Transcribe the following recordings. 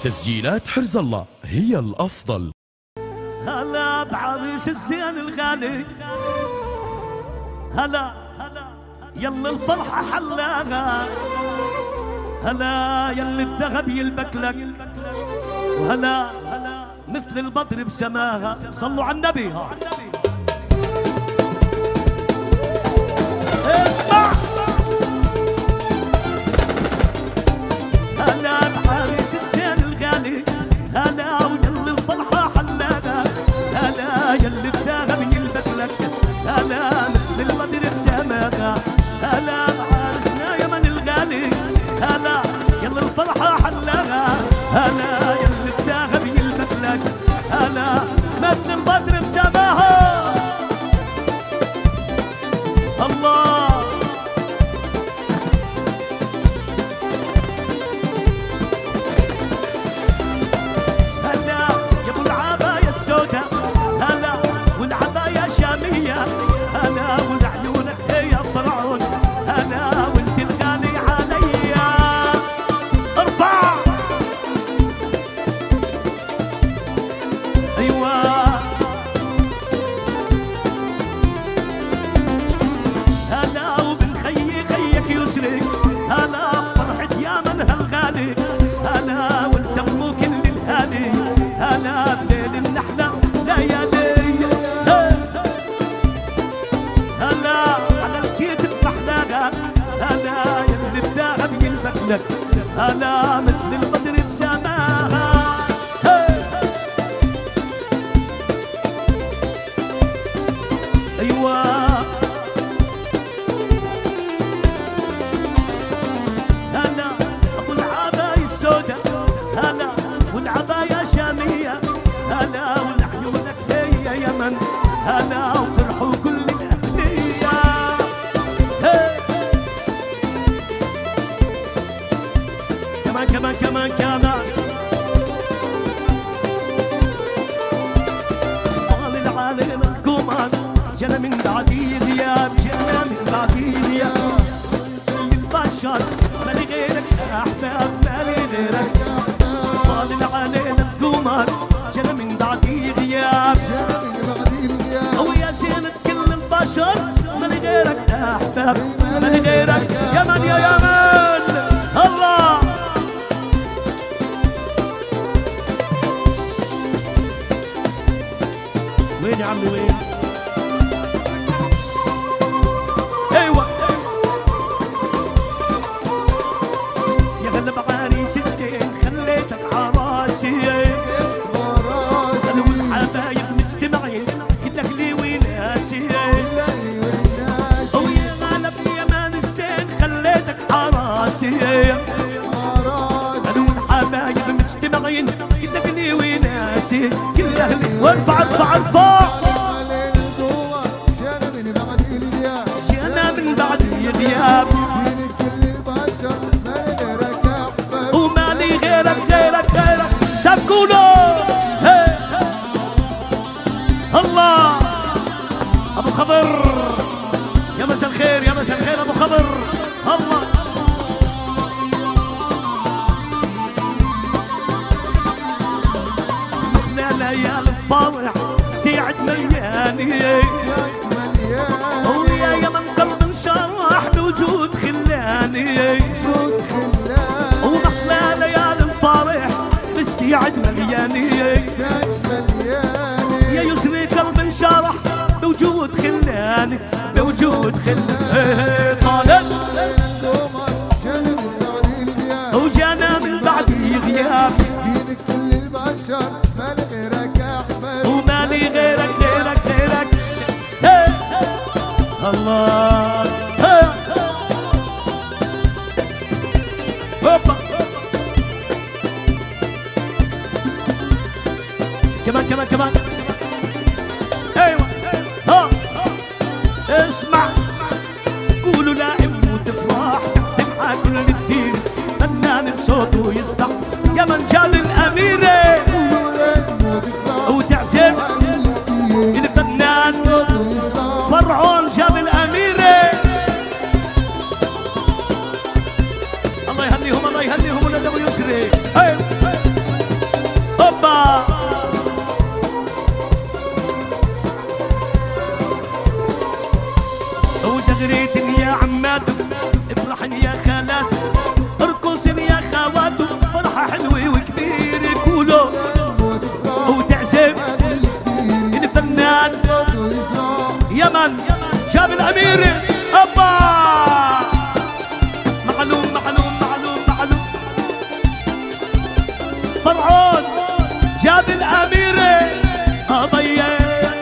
تسجيلات حرز الله هي الأفضل. هلا بعريس الزين الغالي، هلا يلا الفرحة حلاها، هلا يلي الذهب يلبك لك، وهلا مثل البدر بسماها. صلوا على النبي. اسمع هلا بعريس الزين الغالي، هلا ويلي الفرحة حلاها، هلا يلي الذهب يلبك لك، هلا مثل البدر بسماها. هلا بعرسنا يمن الغالي، هلا يلي الفرحة حلاها، هلا يلي الذهب يلبك لك، هلا مثل البدر بسماها. الله هلا يا ابو العباية السوداء، هلا والعباية شامية، هلا والعيونك هي فرعون، هلا وانت الغالي عليا. ارفع ايوه هلا وبن خيك يسري، هلا فرحة يا من هالغالي، هلا وانت ابو كل الهادي، هلا بليل النحلة ليالي، هلا على الكيف محلاها، هلا يلي الذهب يلبك لك، هلا مثل البدر بسماها. ايوه هلا ابو العباية السوداء، هلا والعباية شامية، هلا والعيونك هي يمن، هلا وفرحوا كل الاهلية. كمان كمان كمان كمان طال العالم القمر، جنى من بعدي غياب، جنى من بعدي غياب، البشر مالي غيرك يا احباب، مالي غيرك. طال العالم القمر، جنى من بعدي غياب، ويا زينة كل البشر، مالي غيرك يا احباب، مالي غيرك. يمن يا يمن الله. وين يا عمي وين؟ ايوه يا غلا بعريس الزين خليتك عراسي، انا والحبايب مجتمعين كل اهلي وناسي، ويا غلا بيمان الزين خليتك عراسي، انا والحبايب مجتمعين كل اهلي وناسي، كل اهلي. وارفع ارفع ارفع من بعد الغياب، ومالي غيرك غيرك غيرك. سبقوله الله ابو خضر. يا مساء الخير يا مساء الخير ابو خضر. الله لا ليالي الفرح سعد ملياني، ويا يمن قلب انشرح بوجود خلاني، ومحلى ليالي الفرح بالسعد ملياني، يا يسري قلب انشرح بوجود خلاني، بوجود خلاني. طالت وجانا من بعد غياب، ومالي غيرك غيرك غيرك. الله هوبا كمان كمان كمان. ايوه ها اسمع قولوا لا اموت افراح، سمعة كل الدين فنان بصوته يصدح، يا من جاب الاميره وتعزف الفنان فرعون جاب الاميره. الله يهنيهم الله يهنيهم ولد ابو يسري. وزغريت يا عماتو افرحن يا خالاتو ارقصن يا خواتو فرحة حلوة وكبيرة كولو وتعزف الفنان يمن جاب الأميرة أبا معلوم معلوم معلوم معلوم فرعون جاب الأميرة أضيّة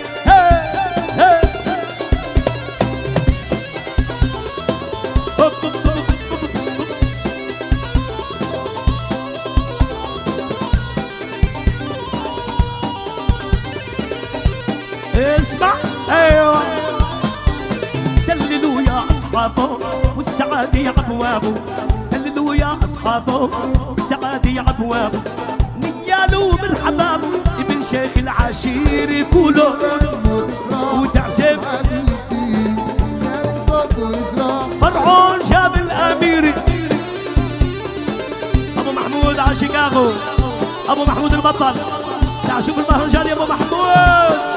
اسمع ايوه دللوا يا اصحابه والسعاده ابوابه دللوا يا اصحابه والسعاده ابوابه نيالو بالحباب ابن شيخ العشير يقولوا وتعزف فرعون جاب الامير ابو محمود على شيكاغو ابو محمود البطل تعال شوف المهرجان يا ابو محمود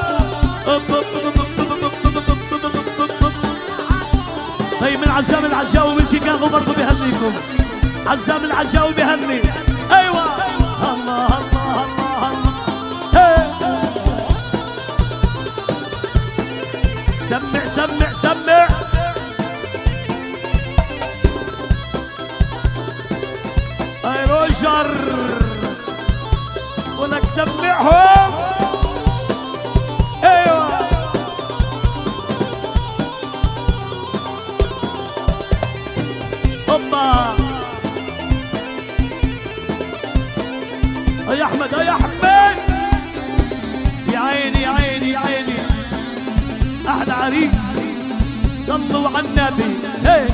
طيب من عزام العجاوي من شيكاغو برضه بيهنيكم عزام العجاوي بيهني ايوه الله الله الله الله سمع سمع سمع اي روجر ولك سمعهم ايوه اوبا يا احمد يا احمد يا عيني يا عيني يا عيني احلى عريس صلوا على النبي هي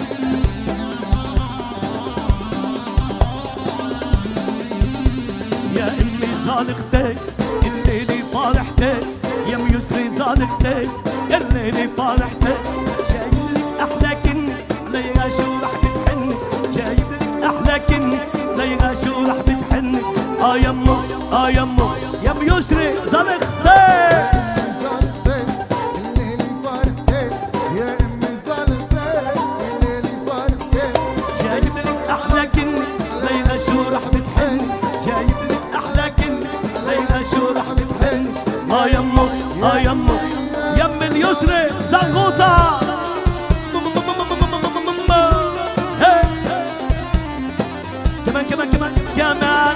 يا امي صالحتك الليلي فرحتك يا ام يسري صالحتك الليلي فرحتك جايب لك احلى كن ليا شو رح بتحن جايب لك احلى كن ليا شو رح بتحن يمو يمو يا ام يسري صالحتك يمو يم اليسرى زغوطة كمان كمان كمان كمان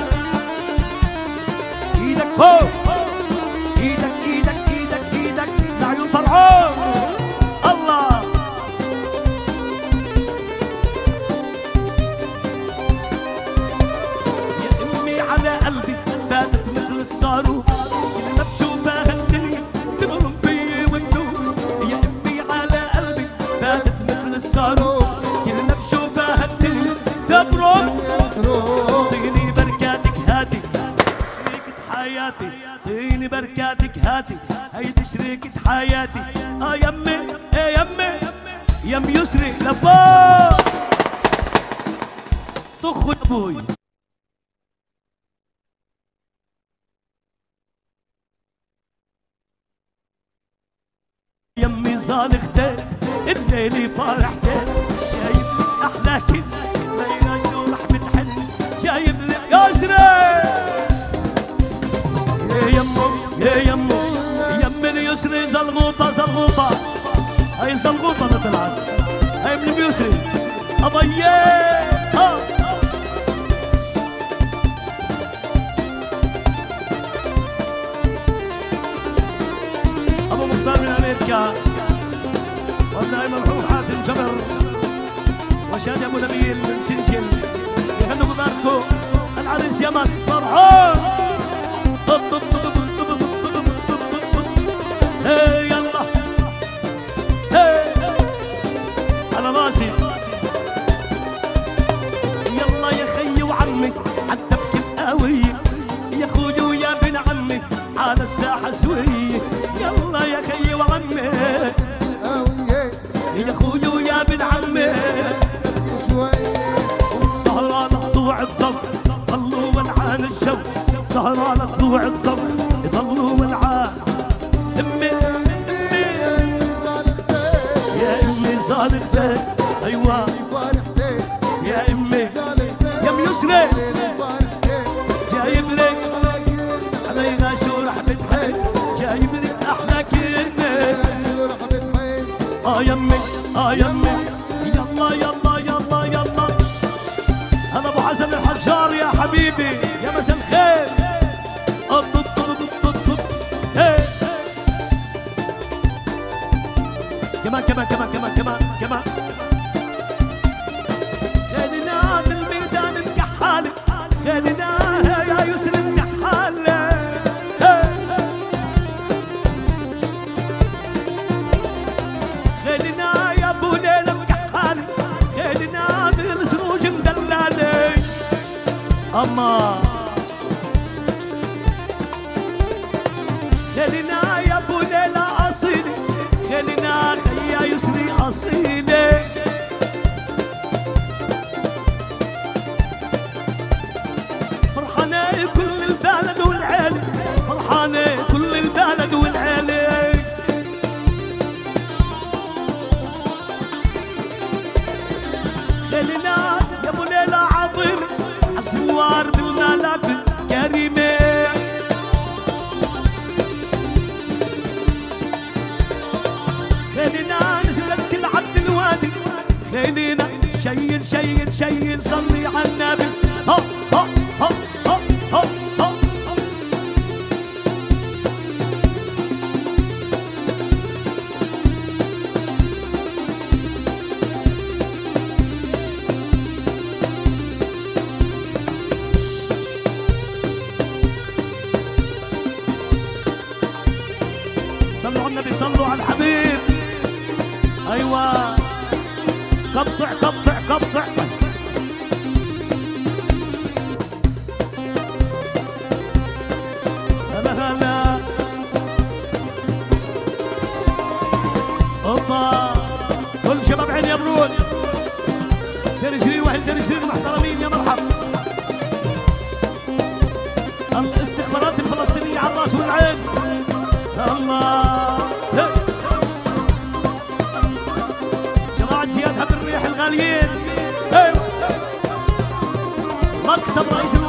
ايدك فوق ايدك ايدك ايدك ايدك لعيون فرعون الله يا امي على قلبي فاتت مثل الصاروخ الصاروخ كلنا بشوفها الدنيا تضرب طيني بركاتك هاتي شريكة حياتي طيني بركاتك هاتي هيدي شريكة حياتي يمي يمي يم يسري لفوق طخ يا ابوي يمي صالحتك الليلي فرحتك جايب لك احلى كل ليلى شو رح بتحن جايب لك يسرى يا يمو يا يمو يم اليسري زلغوطه زلغوطه هي زلغوطه طلعت هي من اليسري ابيه ابو مختار من امريكا والله مرحوم حاتم جبر وشادي ابو نبيل من سنجل يغنوا بباركو العريس يمن فرحون هي يلا هي على راسي يلا يا خيي وعمي حتى بكل قوية يا خوي ويا بن عمي على الساحة سوية يلا يا خيي وعمي يا خويا ويا بن عمي السهرانة تضوع الضو ضلوا ولعان الجو السهرانة تضوع الضو ضلوا ولعان امي امي يا امي صالحتين ايوه يا امي يا ام يسري جايب لك علي غاشور حبة حيل جايب لك احلى كلمة يمي يمي يلا يلا يلا يلا هذا ابو حسن الحجار يا حبيبي يا مساء الخير كمان كمان كمان كمان كمان كمان خلينا بالميدان الكحالة خلينا يا يسر الكحالة خلينا يا ابو ليلى الكحالة خلينا بالسروج مدلالة اما خلينا يا ابو ليلى اصيلة خلينا يا يسري اصيلة فرحانة كل البلد والعيلة فرحانة كل البلد والعيلة خلينا يا ابو ليلى عظيمة عالزوار بالملاك كريمة خلينا نزلت كل عبد الوادي خلينا شيل شيل شيل صلي على النبي ها ها ها ها ها ها صلوا على النبي صلوا على الحبيب ايوه قطع قطع قطع هلا هلا اوبا كل شباب عين يبرون ترجري واحد ترجري محترمين يا مرحب الاستخبارات الفلسطينيه على الراس والعين الله زياد عبد الريح الغاليين مكتب رئيس